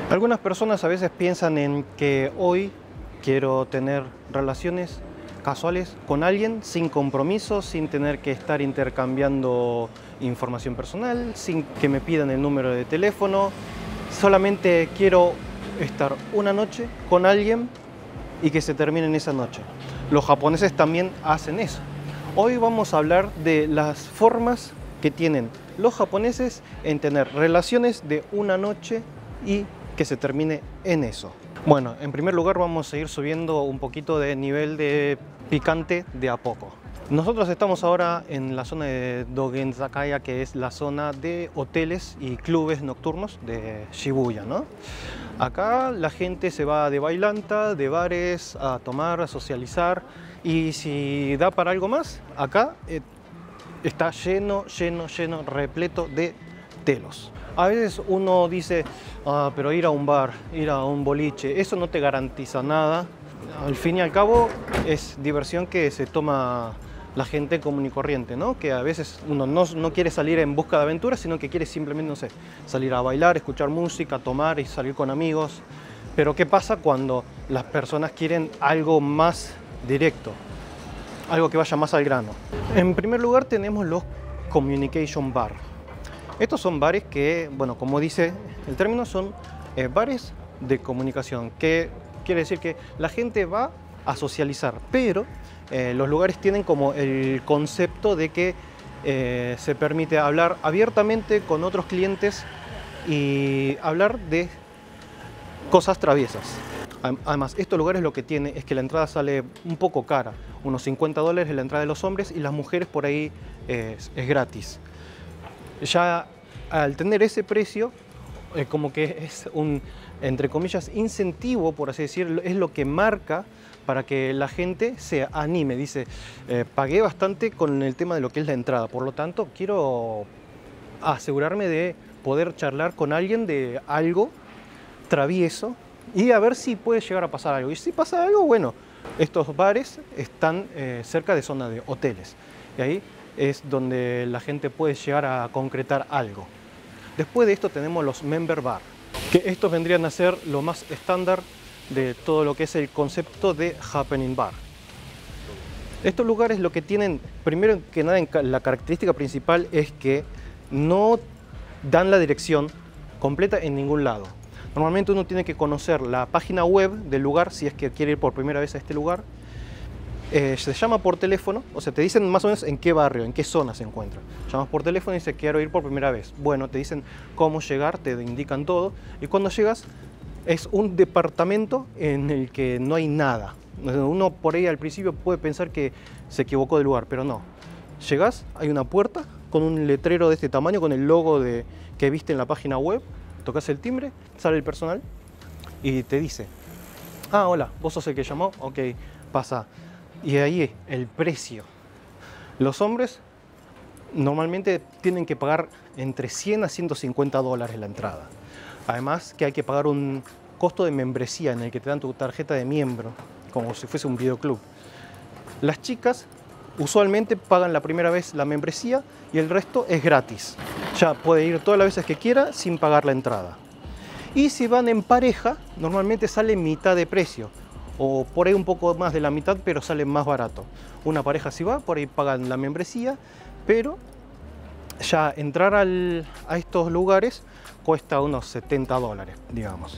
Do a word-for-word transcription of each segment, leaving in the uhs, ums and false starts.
Algunas personas a veces piensan en que hoy quiero tener relaciones casuales con alguien sin compromiso, sin tener que estar intercambiando información personal, sin que me pidan el número de teléfono. Solamente quiero estar una noche con alguien y que se termine en esa noche. Los japoneses también hacen eso. Hoy vamos a hablar de las formas que tienen los japoneses en tener relaciones de una noche y que se termine en eso. Bueno, en primer lugar vamos a ir subiendo un poquito de nivel de picante de a poco. Nosotros estamos ahora en la zona de Dogenzakaya, que es la zona de hoteles y clubes nocturnos de Shibuya, ¿no? Acá la gente se va de bailanta, de bares, a tomar, a socializar, y si da para algo más, acá eh, está lleno, lleno, lleno, repleto de telos. A veces uno dice, ah, pero ir a un bar, ir a un boliche, eso no te garantiza nada. Al fin y al cabo es diversión que se toma la gente común y corriente, ¿no? Que a veces uno no, no quiere salir en busca de aventuras, sino que quiere simplemente, no sé, salir a bailar, escuchar música, tomar y salir con amigos. Pero ¿qué pasa cuando las personas quieren algo más directo? Algo que vaya más al grano. En primer lugar tenemos los communication bar. Estos son bares que, bueno, como dice el término, son eh, bares de comunicación, que quiere decir que la gente va a socializar, pero eh, los lugares tienen como el concepto de que eh, se permite hablar abiertamente con otros clientes y hablar de cosas traviesas. Además, estos lugares lo que tiene es que la entrada sale un poco cara, unos cincuenta dólares la entrada de los hombres, y las mujeres por ahí eh, es, es gratis. Ya al tener ese precio, eh, como que es un, entre comillas, incentivo, por así decirlo, es lo que marca para que la gente se anime. Dice, eh, pagué bastante con el tema de lo que es la entrada, por lo tanto quiero asegurarme de poder charlar con alguien de algo travieso y a ver si puede llegar a pasar algo. Y si pasa algo, bueno, estos bares están eh, cerca de zona de hoteles, y ahí es donde la gente puede llegar a concretar algo. Después de esto tenemos los member bar, que estos vendrían a ser lo más estándar de todo lo que es el concepto de happening bar. Estos lugares lo que tienen, primero que nada, la característica principal es que no dan la dirección completa en ningún lado. Normalmente uno tiene que conocer la página web del lugar si es que quiere ir por primera vez a este lugar. Eh, se llama por teléfono, o sea, te dicen más o menos en qué barrio, en qué zona se encuentra. Llamas por teléfono y dices, quiero ir por primera vez. Bueno, te dicen cómo llegar, te indican todo. Y cuando llegas, es un departamento en el que no hay nada. Uno por ahí al principio puede pensar que se equivocó de lugar, pero no. Llegas, hay una puerta con un letrero de este tamaño, con el logo de, que viste en la página web. Tocas el timbre, sale el personal y te dice, ah, hola, vos sos el que llamó, ok, pasa. Y ahí el precio. Los hombres normalmente tienen que pagar entre cien a ciento cincuenta dólares la entrada. Además que hay que pagar un costo de membresía en el que te dan tu tarjeta de miembro, como si fuese un videoclub. Las chicas usualmente pagan la primera vez la membresía y el resto es gratis. Ya puede ir todas las veces que quiera sin pagar la entrada. Y si van en pareja, normalmente sale mitad de precio, o por ahí un poco más de la mitad, pero sale más barato. Una pareja si va, por ahí pagan la membresía, pero ya entrar al, a estos lugares cuesta unos setenta dólares, digamos.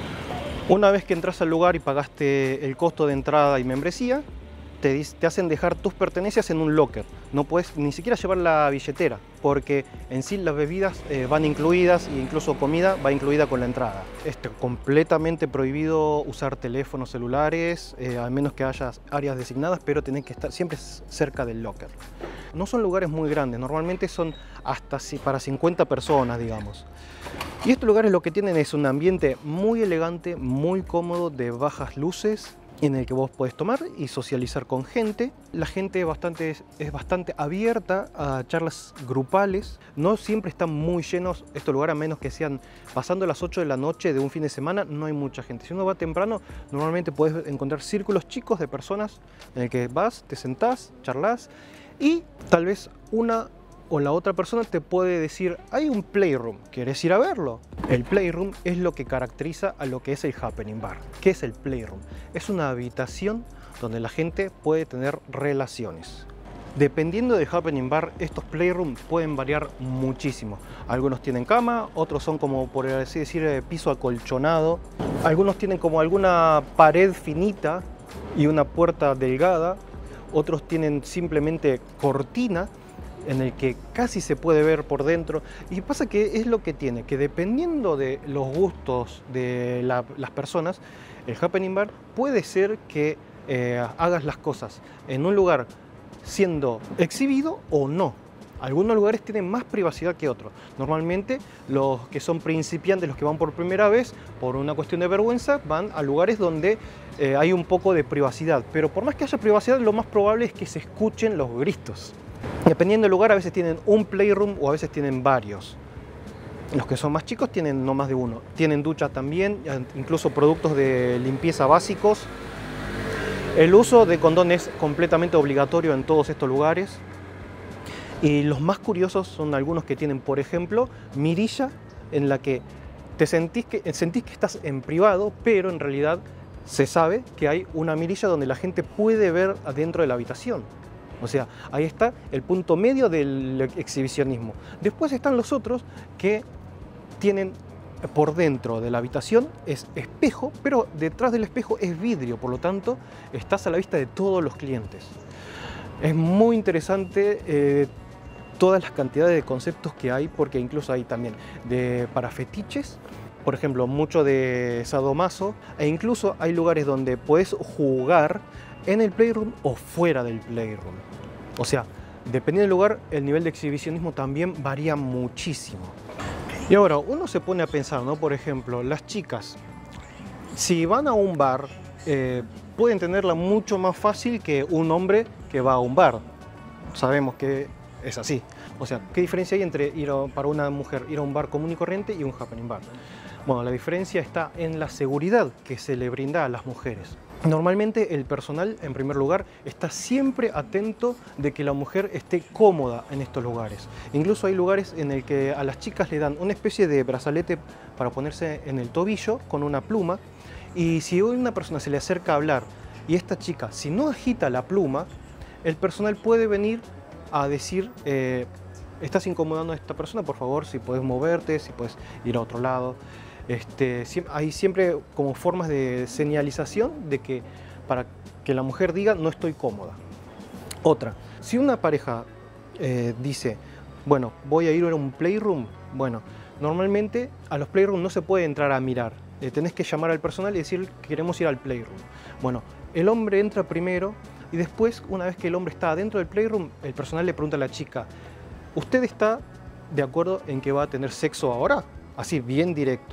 Una vez que entras al lugar y pagaste el costo de entrada y membresía, te, te hacen dejar tus pertenencias en un locker. No puedes ni siquiera llevar la billetera, porque en sí las bebidas eh, van incluidas, e incluso comida va incluida con la entrada. Es completamente prohibido usar teléfonos celulares, eh, a menos que haya áreas designadas, pero tenés que estar siempre cerca del locker. No son lugares muy grandes, normalmente son hasta para cincuenta personas, digamos. Y estos lugares lo que tienen es un ambiente muy elegante, muy cómodo, de bajas luces, en el que vos podés tomar y socializar con gente. La gente bastante, es bastante abierta a charlas grupales. No siempre están muy llenos estos lugares, a menos que sean pasando las ocho de la noche de un fin de semana, no hay mucha gente. Si uno va temprano, normalmente podés encontrar círculos chicos de personas en el que vas, te sentás, charlas y tal vez una o la otra persona te puede decir, hay un playroom, ¿quieres ir a verlo? El playroom es lo que caracteriza a lo que es el happening bar. ¿Qué es el playroom? Es una habitación donde la gente puede tener relaciones. Dependiendo del happening bar, estos playrooms pueden variar muchísimo. Algunos tienen cama, otros son como, por así decir, piso acolchonado. Algunos tienen como alguna pared finita y una puerta delgada. Otros tienen simplemente cortina, en el que casi se puede ver por dentro. Y pasa que es lo que tiene, que dependiendo de los gustos de la, las personas, el happening bar puede ser que eh, hagas las cosas en un lugar siendo exhibido o no. Algunos lugares tienen más privacidad que otros. Normalmente los que son principiantes, los que van por primera vez, por una cuestión de vergüenza, van a lugares donde eh, hay un poco de privacidad. Pero por más que haya privacidad, lo más probable es que se escuchen los gritos. Dependiendo del lugar, a veces tienen un playroom o a veces tienen varios. Los que son más chicos tienen no más de uno. Tienen ducha también, incluso productos de limpieza básicos. El uso de condón es completamente obligatorio en todos estos lugares. Y los más curiosos son algunos que tienen, por ejemplo, mirilla, en la que te sentís que, sentís que estás en privado, pero en realidad se sabe que hay una mirilla donde la gente puede ver adentro de la habitación. O sea, ahí está el punto medio del exhibicionismo. Después están los otros que tienen por dentro de la habitación, es espejo, pero detrás del espejo es vidrio, por lo tanto estás a la vista de todos los clientes. Es muy interesante eh, todas las cantidades de conceptos que hay, porque incluso hay también de, para fetiches, por ejemplo, mucho de sadomaso, e incluso hay lugares donde puedes jugar en el playroom o fuera del playroom. O sea, dependiendo del lugar, el nivel de exhibicionismo también varía muchísimo. Y ahora, uno se pone a pensar, ¿no? Por ejemplo, las chicas, si van a un bar, eh, pueden tenerla mucho más fácil que un hombre que va a un bar. Sabemos que es así. O sea, ¿qué diferencia hay entre ir a, para una mujer ir a un bar común y corriente y un happening bar? Bueno, la diferencia está en la seguridad que se le brinda a las mujeres. Normalmente el personal, en primer lugar, está siempre atento de que la mujer esté cómoda en estos lugares. Incluso hay lugares en el que a las chicas le dan una especie de brazalete para ponerse en el tobillo con una pluma, y si hoy una persona se le acerca a hablar y esta chica, si no agita la pluma, el personal puede venir a decir, eh, estás incomodando a esta persona, por favor, si puedes moverte, si puedes ir a otro lado. Este, hay siempre como formas de señalización de que para que la mujer diga no estoy cómoda. Otra, si una pareja eh, dice, bueno, voy a ir a un playroom, bueno, normalmente a los playrooms no se puede entrar a mirar, eh, tenés que llamar al personal y decir queremos ir al playroom. Bueno, el hombre entra primero y después, una vez que el hombre está dentro del playroom, el personal le pregunta a la chica, ¿usted está de acuerdo en que va a tener sexo ahora? Así, bien directo.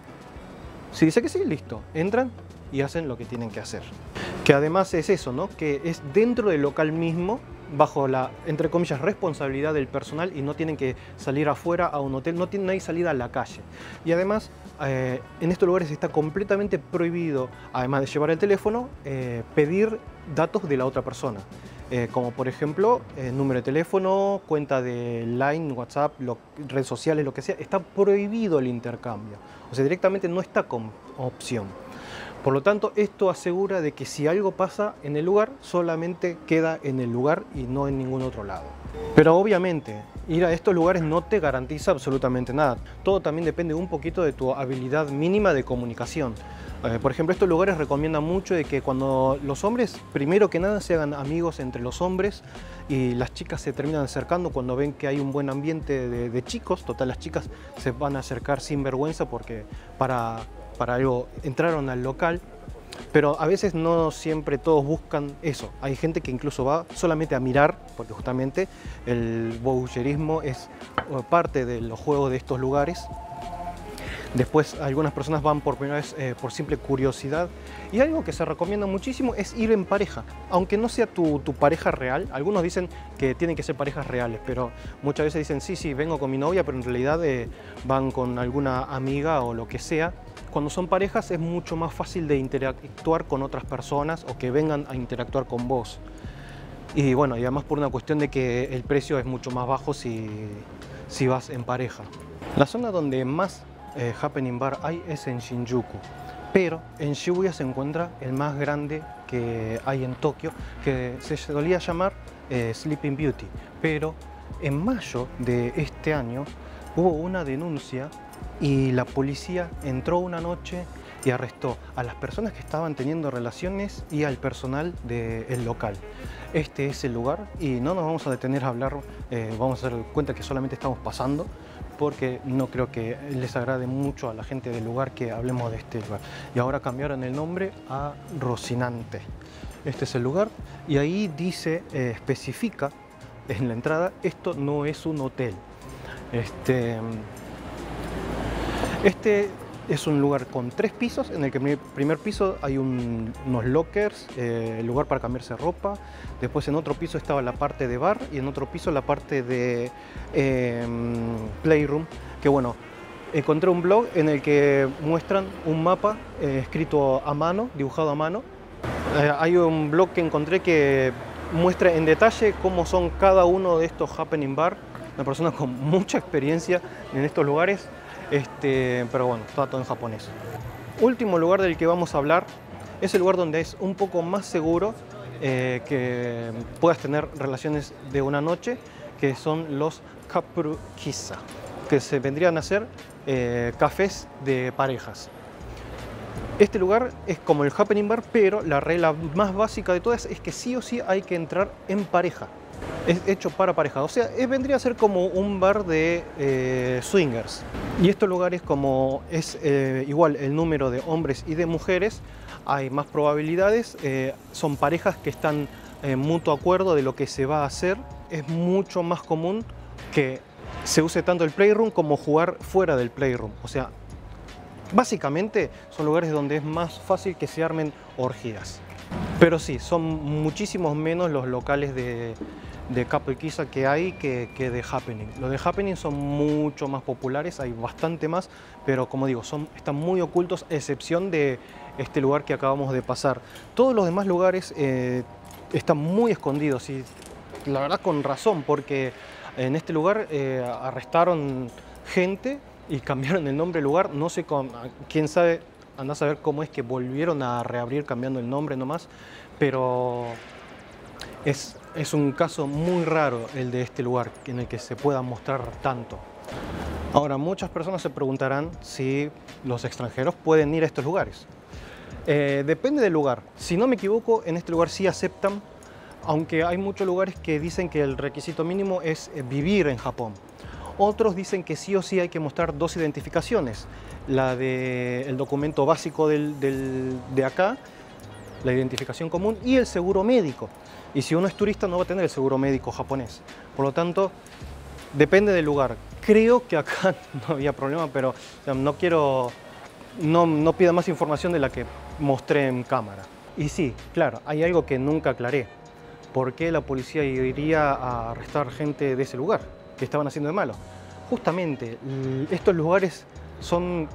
Si dice que sí, listo, entran y hacen lo que tienen que hacer. Que además es eso, ¿no? Que es dentro del local mismo, bajo la, entre comillas, responsabilidad del personal, y no tienen que salir afuera a un hotel, no, tienen, no hay salida a la calle. Y además, eh, en estos lugares está completamente prohibido, además de llevar el teléfono, eh, pedir datos de la otra persona. Eh, como por ejemplo, eh, número de teléfono, cuenta de Line, WhatsApp, lo, redes sociales, lo que sea, está prohibido el intercambio. O sea, directamente no está como opción. Por lo tanto, esto asegura de que si algo pasa en el lugar, solamente queda en el lugar y no en ningún otro lado. Pero obviamente, ir a estos lugares no te garantiza absolutamente nada. Todo también depende un poquito de tu habilidad mínima de comunicación. Eh, por ejemplo, estos lugares recomiendan mucho de que cuando los hombres, primero que nada, se hagan amigos entre los hombres, y las chicas se terminan acercando cuando ven que hay un buen ambiente de, de chicos. Total, las chicas se van a acercar sin vergüenza porque para, para algo entraron al local. Pero a veces no siempre todos buscan eso. Hay gente que incluso va solamente a mirar, porque justamente el voyeurismo es parte de los juegos de estos lugares. Después algunas personas van por primera vez eh, por simple curiosidad. Y algo que se recomienda muchísimo es ir en pareja. Aunque no sea tu, tu pareja real, algunos dicen que tienen que ser parejas reales, pero muchas veces dicen sí, sí, vengo con mi novia, pero en realidad eh, van con alguna amiga o lo que sea. Cuando son parejas es mucho más fácil de interactuar con otras personas o que vengan a interactuar con vos. Y bueno, y además por una cuestión de que el precio es mucho más bajo si, si vas en pareja. La zona donde más eh, happening bar hay es en Shinjuku, pero en Shibuya se encuentra el más grande que hay en Tokio, que se solía llamar eh, Sleeping Beauty, pero en mayo de este año hubo una denuncia y la policía entró una noche y arrestó a las personas que estaban teniendo relaciones y al personal del local. Este es el lugar y no nos vamos a detener a hablar, eh, vamos a dar cuenta que solamente estamos pasando, porque no creo que les agrade mucho a la gente del lugar que hablemos de este lugar. Y ahora cambiaron el nombre a Rocinante. Este es el lugar y ahí dice, eh, especifica en la entrada, esto no es un hotel. Este, este es un lugar con tres pisos, en el que en el primer piso hay un, unos lockers, eh, lugar para cambiarse ropa. Después en otro piso estaba la parte de bar y en otro piso la parte de eh, playroom. Que bueno, encontré un blog en el que muestran un mapa eh, escrito a mano, dibujado a mano. Eh, hay un blog que encontré que muestra en detalle cómo son cada uno de estos happening bar. Una persona con mucha experiencia en estos lugares. Este, pero bueno, está todo en japonés. Último lugar del que vamos a hablar es el lugar donde es un poco más seguro eh, que puedas tener relaciones de una noche, que son los Kapurukisa, que se vendrían a ser eh, cafés de parejas. Este lugar es como el happening bar, pero la regla más básica de todas es que sí o sí hay que entrar en pareja. Es hecho para pareja, o sea, es, vendría a ser como un bar de eh, swingers. Y estos lugares, como es eh, igual el número de hombres y de mujeres, hay más probabilidades, eh, son parejas que están en mutuo acuerdo de lo que se va a hacer. Es mucho más común que se use tanto el playroom como jugar fuera del playroom. O sea, básicamente son lugares donde es más fácil que se armen orgías. Pero sí, son muchísimos menos los locales de, de Kapurukisa que hay que, que de happening. Los de happening son mucho más populares, hay bastante más, pero como digo, son, están muy ocultos, a excepción de este lugar que acabamos de pasar. Todos los demás lugares eh, están muy escondidos y la verdad con razón, porque en este lugar eh, arrestaron gente y cambiaron el nombre del lugar. No sé, con, quién sabe, anda a saber cómo es que volvieron a reabrir cambiando el nombre nomás, pero es, es un caso muy raro el de este lugar en el que se pueda mostrar tanto. Ahora, muchas personas se preguntarán si los extranjeros pueden ir a estos lugares. Eh, depende del lugar. Si no me equivoco, en este lugar sí aceptan, aunque hay muchos lugares que dicen que el requisito mínimo es vivir en Japón. Otros dicen que sí o sí hay que mostrar dos identificaciones, la del documento básico del, del, de acá, la identificación común y el seguro médico. Y si uno es turista no va a tener el seguro médico japonés. Por lo tanto, depende del lugar. Creo que acá no había problema, pero o sea, no quiero, no, no pida más información de la que mostré en cámara. Y sí, claro, hay algo que nunca aclaré. ¿Por qué la policía iría a arrestar gente de ese lugar? ¿Qué estaban haciendo de malo? Justamente, estos lugares son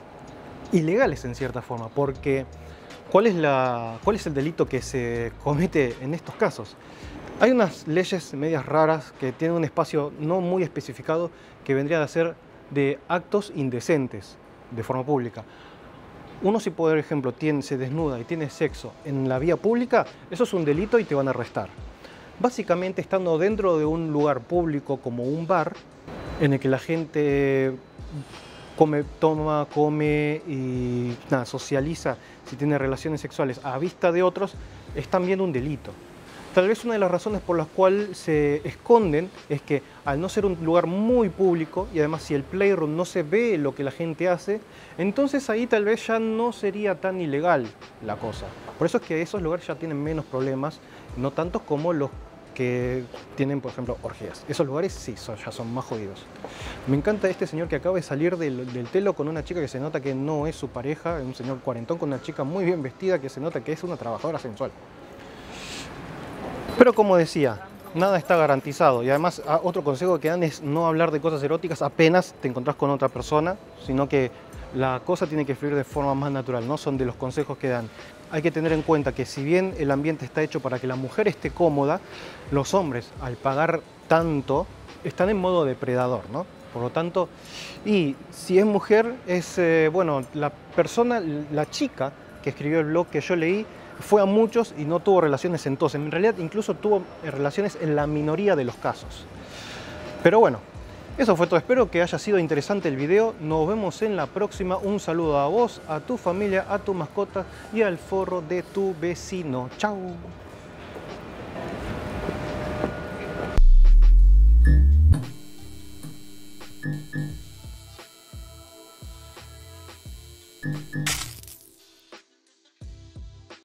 ilegales en cierta forma, porque ¿cuál es, la, ¿cuál es el delito que se comete en estos casos? Hay unas leyes medias raras que tienen un espacio no muy especificado que vendría a ser de actos indecentes de forma pública. Uno, si por ejemplo tiene, se desnuda y tiene sexo en la vía pública, eso es un delito y te van a arrestar. Básicamente, estando dentro de un lugar público como un bar, en el que la gente come, toma, come y nada, socializa, si tiene relaciones sexuales a vista de otros, es también un delito. Tal vez una de las razones por las cuales se esconden es que al no ser un lugar muy público y además si el playroom no se ve lo que la gente hace, entonces ahí tal vez ya no sería tan ilegal la cosa. Por eso es que esos lugares ya tienen menos problemas, no tantos como los que tienen, por ejemplo, orgías. Esos lugares sí, son, ya son más jodidos. Me encanta este señor que acaba de salir del, del telo con una chica que se nota que no es su pareja, un señor cuarentón con una chica muy bien vestida que se nota que es una trabajadora sensual. Pero como decía, nada está garantizado y además otro consejo que dan es no hablar de cosas eróticas apenas te encontrás con otra persona, sino que la cosa tiene que fluir de forma más natural, no son de los consejos que dan. Hay que tener en cuenta que si bien el ambiente está hecho para que la mujer esté cómoda, los hombres, al pagar tanto, están en modo depredador, ¿no? Por lo tanto, y si es mujer, es, eh, bueno, la persona, la chica que escribió el blog que yo leí, fue a muchos y no tuvo relaciones entonces. En realidad, incluso tuvo relaciones en la minoría de los casos. Pero bueno, eso fue todo. Espero que haya sido interesante el video. Nos vemos en la próxima. Un saludo a vos, a tu familia, a tu mascota y al forro de tu vecino. ¡Chao!